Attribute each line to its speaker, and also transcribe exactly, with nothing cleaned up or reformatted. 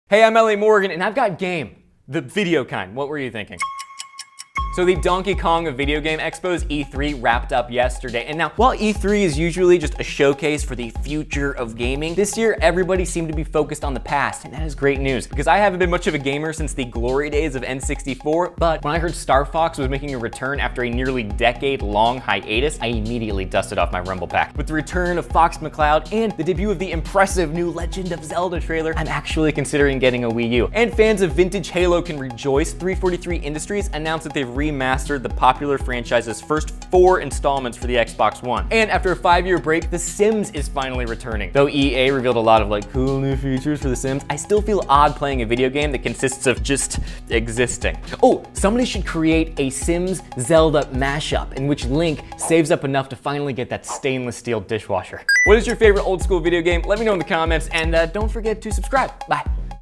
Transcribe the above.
Speaker 1: Hey, I'm L A Morgan, and I've got game. The video kind. What were you thinking? So the Donkey Kong of Video Game Expo's E three wrapped up yesterday, and now while E three is usually just a showcase for the future of gaming, this year everybody seemed to be focused on the past, and that is great news because I haven't been much of a gamer since the glory days of N sixty-four, but when I heard Star Fox was making a return after a nearly decade-long hiatus, I immediately dusted off my Rumble Pack. With the return of Fox McCloud and the debut of the impressive new Legend of Zelda trailer, I'm actually considering getting a Wii U. And fans of vintage Halo can rejoice. three forty-three Industries announced that they've remastered the popular franchise's first four installments for the Xbox One. And after a five-year break, The Sims is finally returning. Though E A revealed a lot of like cool new features for The Sims, I still feel odd playing a video game that consists of just existing. Oh, somebody should create a Sims Zelda mashup in which Link saves up enough to finally get that stainless steel dishwasher. What is your favorite old school video game? Let me know in the comments, and uh, don't forget to subscribe. Bye.